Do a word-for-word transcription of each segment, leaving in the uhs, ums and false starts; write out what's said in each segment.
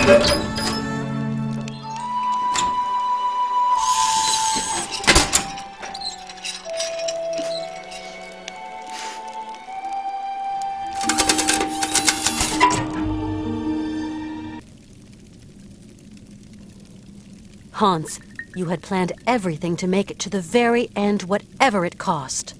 Hans, you had planned everything to make it to the very end, whatever it cost.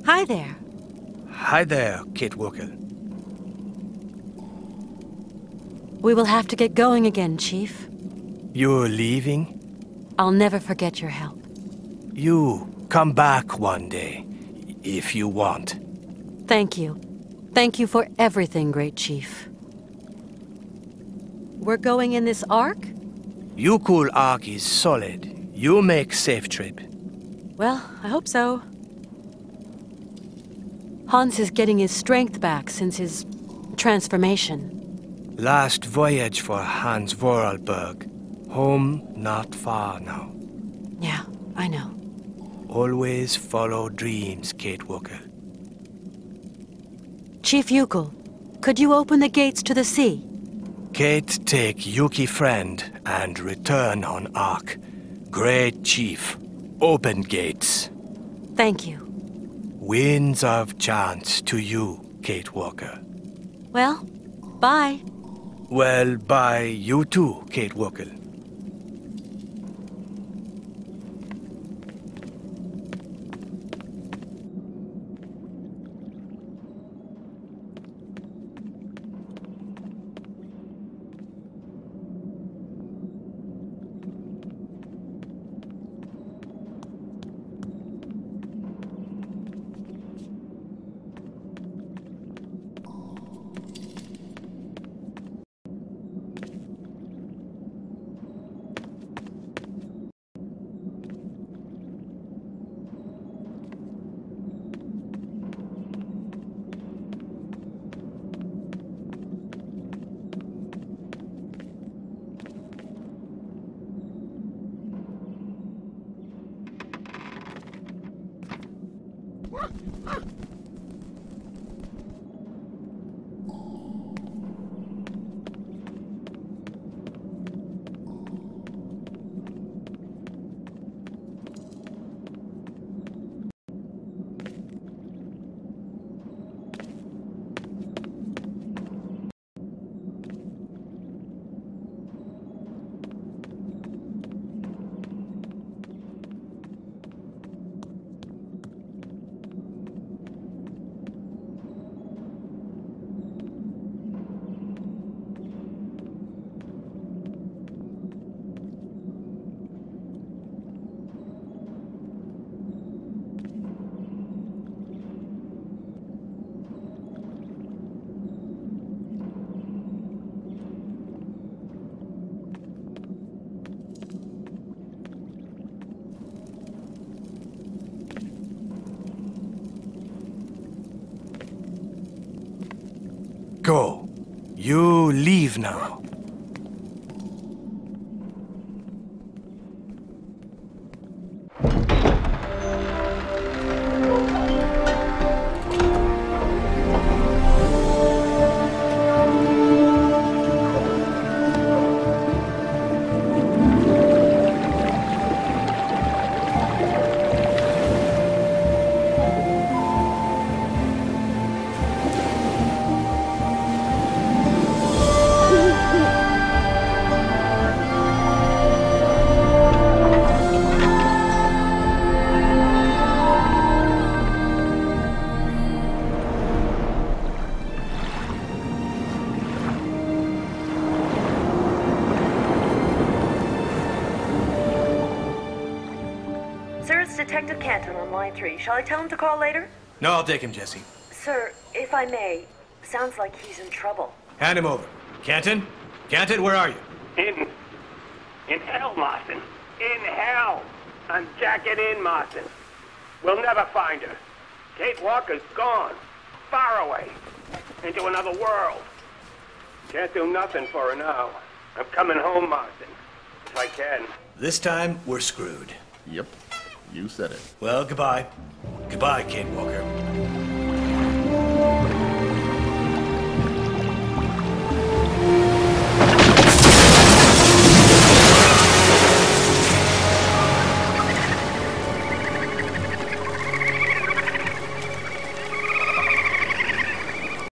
Hi there. Hi there, Kate Youkol. We will have to get going again, Chief. You're leaving? I'll never forget your help. You come back one day, if you want. Thank you. Thank you for everything, Great Chief. We're going in this Ark? Youkol Ark is solid. You make safe trip. Well, I hope so. Hans is getting his strength back since his transformation. Last voyage for Hans Vorarlberg. Home not far now. Yeah, I know. Always follow dreams, Kate Youkol. Chief Youkol, could you open the gates to the sea? Kate take Yuki friend and return on Ark. Great Chief, open gates. Thank you. Winds of chance to you, Kate Youkol. Well, bye. Well, bye you too, Kate Youkol. Go. You leave now. Sir, it's Detective Canton on line three. Shall I tell him to call later? No, I'll take him, Jesse. Sir, if I may, sounds like he's in trouble. Hand him over. Canton? Canton, where are you? In... in hell, Martin. In hell. I'm jacking in, Martin. We'll never find her. Kate Walker's gone. Far away. Into another world. Can't do nothing for her now. I'm coming home, Martin. If I can. This time, we're screwed. Yep, you said it. Well, goodbye. Goodbye, Kate Walker.